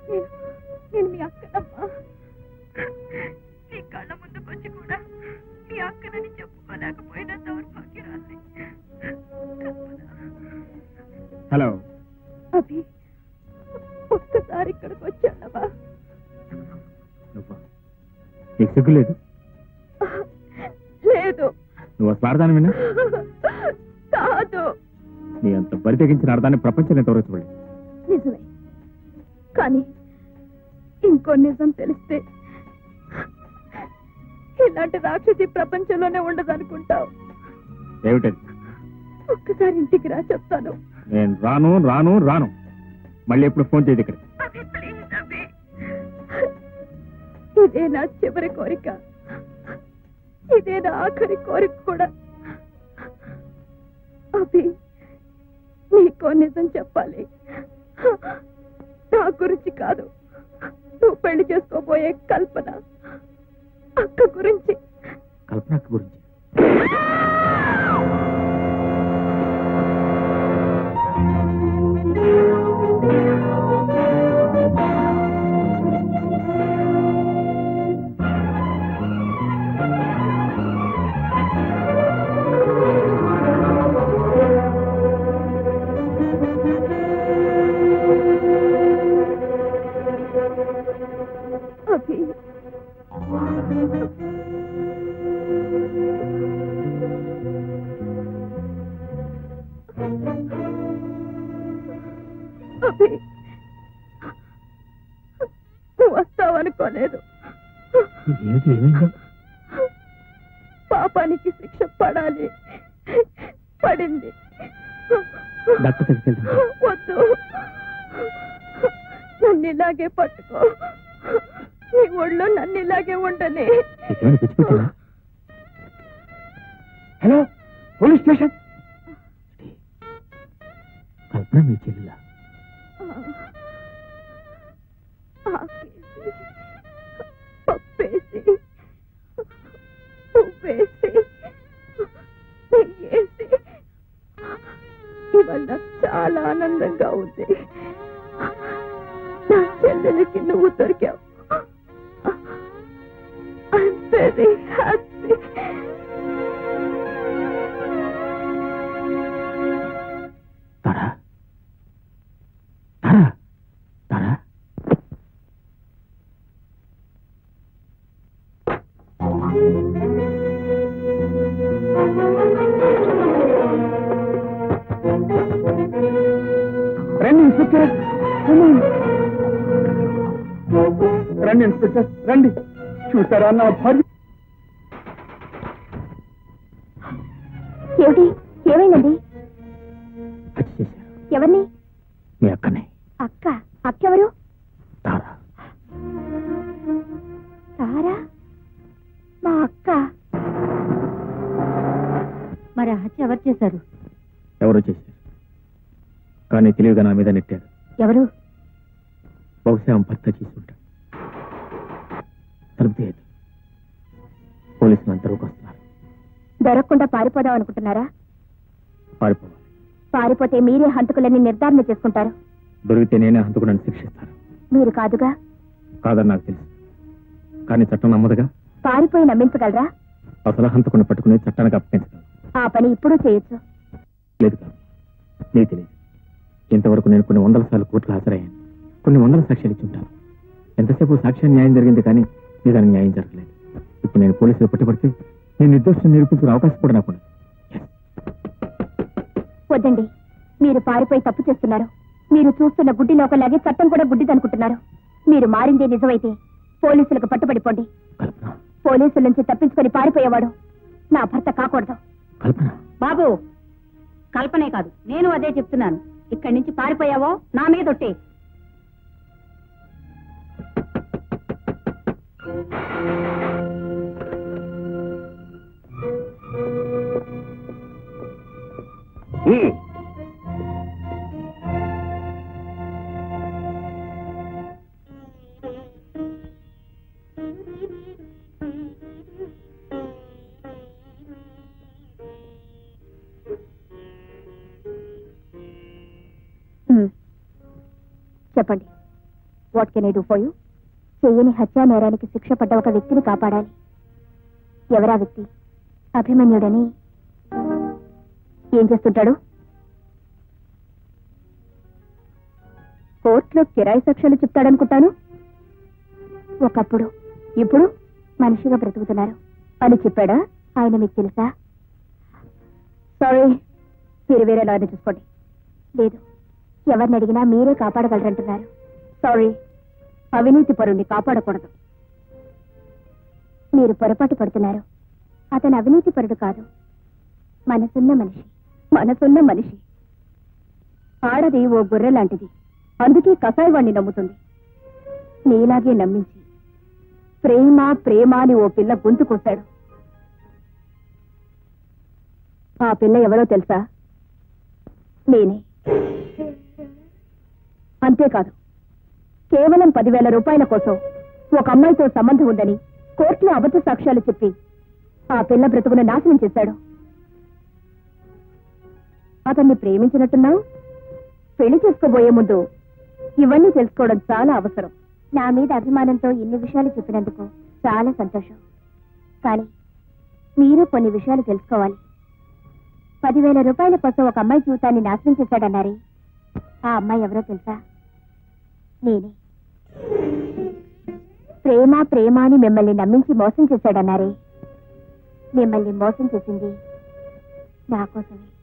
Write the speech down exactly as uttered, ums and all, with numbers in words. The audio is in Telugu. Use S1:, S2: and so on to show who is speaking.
S1: నేను మీ అక్కనమ్మా. నీ కళ్ళ ముందుకు వచ్చి కూడా మీ అక్కనని చెప్పుకోలేకపోయినా దౌర్భాగ్యరాలి.
S2: హలో
S1: అభి, ఒక్కసారి ఇక్కడికి వచ్చానవా?
S2: నీకు సిగ్గు లేదు?
S1: లేదు.
S2: నువ్వు స్వార్థాన్ని విన్నా
S1: కాదు.
S2: నీ అంత బరి తెగించిన అర్థాన్ని ప్రపంచం ఎంతవరకు చూడలేదు.
S1: నిజమే, కానీ ఇంకో నిజం తెలిస్తే ఇలాంటి రాక్షసి ప్రపంచంలోనే ఉండదనుకుంటావు.
S2: ఏమిటది?
S1: ఒక్కసారి ఇంటికి రా, చెప్తాను.
S2: నేను రాను రాను రాను మళ్ళీ ఎప్పుడు ఫోన్ చేయదు ఇక్కడ.
S1: ఇదే నా చివరి కోరిక, ఇదే నా ఆఖరి కోరిక కూడా. అభి, నీకో నిజం చెప్పాలి. నా గురించి కాదు, నువ్వు పెళ్లి చేసుకోబోయే కల్పన అక్క గురించి.
S2: కల్పన అక్క గురించి?
S1: అభి, అభి, నువ్వు వస్తావనుకోలేదు. పాపానికి శిక్ష పడాలి, పడింది. వద్దు, నన్ను ఇలాగే పట్టుకో. నీ ఒళ్ళో నన్ను ఇలాగే ఉండని.
S2: Hello, police station. కల్పన మీ చెల్లిలా?
S1: పప్పేసి ఉప్పేసి నెయ్యేసి ఇవాళ చాలా ఆనందంగా ఉంది. నా చెల్లెలకి నువ్వు దొరికావు. I'm very happy.
S2: Tara, Tara, Tara. రండి ఇన్స్పెక్టర్, రండి ఇన్స్పెక్టర్, రండి. చూసారా నా భార్య?
S1: ఏమిటి, ఏమైందండి?
S2: హత్య చేశారు.
S1: ఎవరిని?
S2: మీ అక్కనే.
S1: అక్క? అక్క ఎవరు?
S2: తారా.
S1: తారా మా అక్క? మరి ఆ హత్య ఎవరు చేశారు?
S2: ఎవరో చేశారు, కానీ తెలివిగా నా మీద నెట్టారు.
S1: ఎవరు?
S2: బహుశా భర్త చేసుకుంటాడు. తలుపు పోలీసులు అంతరకు వస్తున్నారు.
S1: దొరకకుండా పారిపోదాం అనుకుంటున్నారా?
S2: పారిపోవాలి.
S1: పారిపోతే మీరే హంతకులని నిర్ధారణ చేసుకుంటారు.
S2: దొరికితే నేనే హంతకుడని శిక్షిస్తాను.
S1: మీరు కాదుగా?
S2: కాదని నాకు తెలుసు, కానీ చట్టం నమ్మదుగా.
S1: పారిపోయి నమ్మించగలరా?
S2: అసలు హంతకుని పట్టుకుని చట్టానికి అప్పగించగలరు.
S1: ఆ పని ఇప్పుడు చేయొచ్చు.
S2: లేదు కాదు, నీకు తెలియదు. ఇంతవరకు నేను కొన్ని వందల సార్లు కోర్టులు హాజరయ్యాను, కొన్ని వందల సాక్ష్యాలు ఇచ్చి ఉంటాను. ఎంతసేపు సాక్ష్యం న్యాయం జరిగింది, కానీ నిజానికి న్యాయం జరగలేదు. ఇప్పుడు నేను పోలీసులు పట్టుబడితే నేను నిర్దోషం నిరూపించుకునే అవకాశం కూడా నాకు.
S1: వద్దండి, మీరు పారిపోయి తప్పు చేస్తున్నారు. మీరు చూస్తున్న గుడ్డి లోకలాగే చట్టం కూడా గుడ్డిదనుకుంటున్నారు. మీరు మారిందే నిజమైతే పోలీసులకు పట్టుబడిపోండి. పోలీసుల నుంచి తప్పించుకొని పారిపోయేవాడు నా భర్త కాకూడదు. బాబు, కల్పనే కాదు, నేను అదే చెప్తున్నాను. ఇక్కడి నుంచి పారిపోయావో నా మీద ఒట్టే. చెప్పండి, what can I do for you? చెయ్యని హత్యా నేరానికి శిక్ష పడ్డ ఒక వ్యక్తిని కాపాడాలి. ఎవరా వ్యక్తి? అభిమన్యుడని. ఏం చేస్తుంటాడు? కోర్టులో కిరాయి సాక్ష్యాలు చెప్తాడనుకుంటాను. ఒకప్పుడు, ఇప్పుడు మనిషిగా బ్రతుకుతున్నారు అని చెప్పాడా? ఆయన మీకు తెలుసా? సారీ, మీరు వేరే లాయర్ని చూసుకోండి. లేదు, ఎవరిని అడిగినా మీరే కాపాడగలరంటున్నారు. సారీ, అవినీతి పరుణ్ణి కాపాడకూడదు. మీరు పొరపాటు పడుతున్నారు. అతను అవినీతి పరుడు కాదు, మనసున్న మనిషి. మనసున్న మనిషి. ఆడది ఓ గొర్రె లాంటిది, అందుకే కసాయివాణ్ణి నమ్ముతుంది. నీలాగే నమ్మించి ప్రేమ ప్రేమ అని ఓ పిల్ల గొంతు కోశాడు. ఆ పిల్ల ఎవరో తెలుసా? నేనే. అంతేకాదు, కేవలం పదివేల రూపాయల కోసం ఒక అమ్మాయితో సంబంధం ఉందని కోర్టులో అబద్ధ సాక్ష్యాలు చెప్పి ఆ పిల్ల బ్రతుకును నాశనం చేశాడు. అతన్ని ప్రేమించినట్టున్నావు. పెళ్లి చేసుకోబోయే ముందు ఇవన్నీ తెలుసుకోవడం చాలా అవసరం. నా మీద అభిమానంతో ఇన్ని విషయాలు చెప్పినందుకు చాలా సంతోషం. కానీ మీరు కొన్ని విషయాలు తెలుసుకోవాలి. పదివేల రూపాయల కోసం ఒక అమ్మాయి జీవితాన్ని నాశనం చేశాడన్నారే, ఆ అమ్మాయి ఎవరో తెలుసా? నేనే. ప్రేమ ప్రేమ అని మిమ్మల్ని నమ్మించి మోసం చేశాడన్నారే, మిమ్మల్ని మోసం చేసింది నా కోసమే.